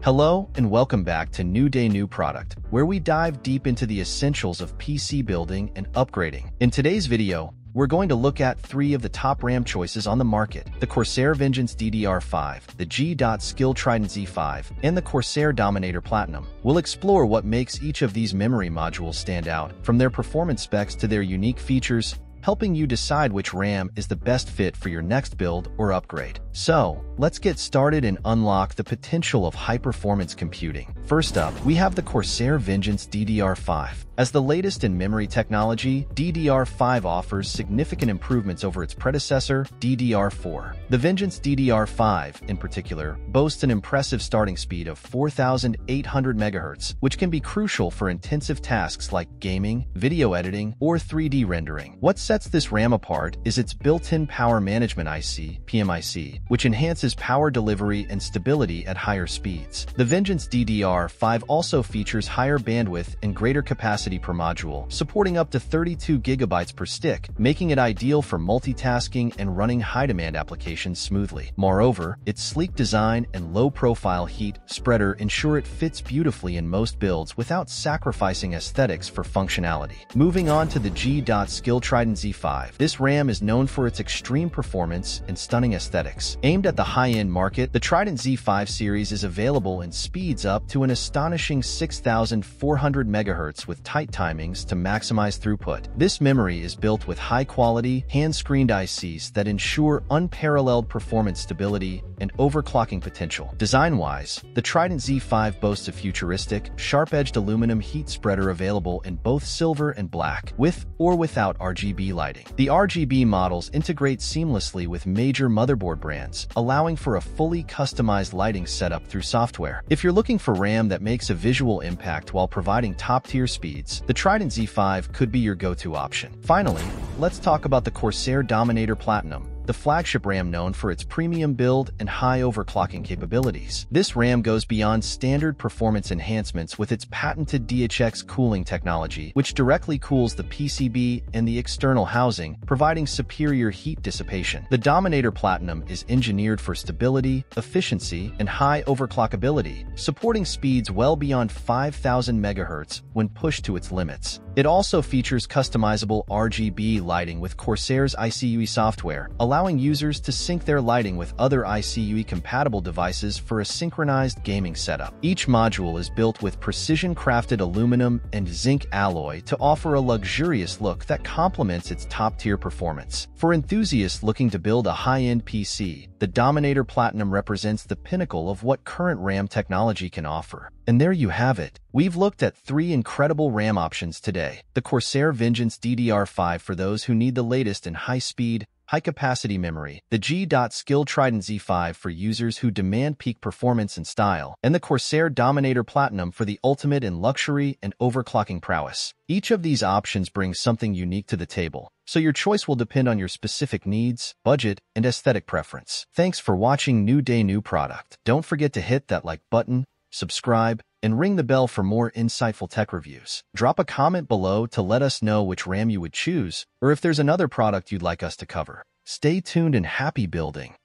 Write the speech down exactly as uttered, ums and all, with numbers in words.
Hello and welcome back to New Day New Product, where we dive deep into the essentials of P C building and upgrading. In today's video, we're going to look at three of the top RAM choices on the market: the CORSAIR Vengeance D D R five, the G.Skill Trident Z five, and the CORSAIR Dominator Platinum. We'll explore what makes each of these memory modules stand out, from their performance specs to their unique features, helping you decide which RAM is the best fit for your next build or upgrade. So, let's get started and unlock the potential of high-performance computing. First up, we have the CORSAIR Vengeance D D R five. As the latest in memory technology, D D R five offers significant improvements over its predecessor, D D R four. The Vengeance D D R five, in particular, boasts an impressive starting speed of four thousand eight hundred megahertz, which can be crucial for intensive tasks like gaming, video editing, or three D rendering. What sets this RAM apart is its built-in Power Management I C, P M I C, which enhances power delivery and stability at higher speeds. The Vengeance D D R five also features higher bandwidth and greater capacity per module, supporting up to thirty-two gigabytes per stick, making it ideal for multitasking and running high-demand applications smoothly. Moreover, its sleek design and low-profile heat spreader ensure it fits beautifully in most builds without sacrificing aesthetics for functionality. Moving on to the G.Skill Trident Z five. This RAM is known for its extreme performance and stunning aesthetics. Aimed at the high-end market, the Trident Z five series is available in speeds up to an astonishing six thousand four hundred megahertz with tight timings to maximize throughput. This memory is built with high-quality, hand-screened I Cs that ensure unparalleled performance stability and overclocking potential. Design-wise, the Trident Z five boasts a futuristic, sharp-edged aluminum heat spreader available in both silver and black, with or without R G B lighting. The R G B models integrate seamlessly with major motherboard brands, allowing for a fully customized lighting setup through software. If you're looking for RAM that makes a visual impact while providing top-tier speeds, the Trident Z five could be your go-to option. Finally, let's talk about the CORSAIR Dominator Platinum, the flagship RAM known for its premium build and high overclocking capabilities. This RAM goes beyond standard performance enhancements with its patented D H X cooling technology, which directly cools the P C B and the external housing, providing superior heat dissipation. The Dominator Platinum is engineered for stability, efficiency, and high overclockability, supporting speeds well beyond five thousand megahertz when pushed to its limits. It also features customizable R G B lighting with CORSAIR's I C U E software, allowing users to sync their lighting with other I C U E-compatible devices for a synchronized gaming setup. Each module is built with precision-crafted aluminum and zinc alloy to offer a luxurious look that complements its top-tier performance. For enthusiasts looking to build a high-end P C, the Dominator Platinum represents the pinnacle of what current RAM technology can offer. And there you have it. We've looked at three incredible RAM options today: the CORSAIR Vengeance D D R five for those who need the latest in high-speed, high-capacity memory, the G.Skill Trident Z five for users who demand peak performance and style, and the CORSAIR Dominator Platinum for the ultimate in luxury and overclocking prowess. Each of these options brings something unique to the table, so your choice will depend on your specific needs, budget, and aesthetic preference. Thanks for watching New Day New Product. Don't forget to hit that like button, subscribe, and ring the bell for more insightful tech reviews. Drop a comment below to let us know which RAM you would choose, or if there's another product you'd like us to cover. Stay tuned and happy building!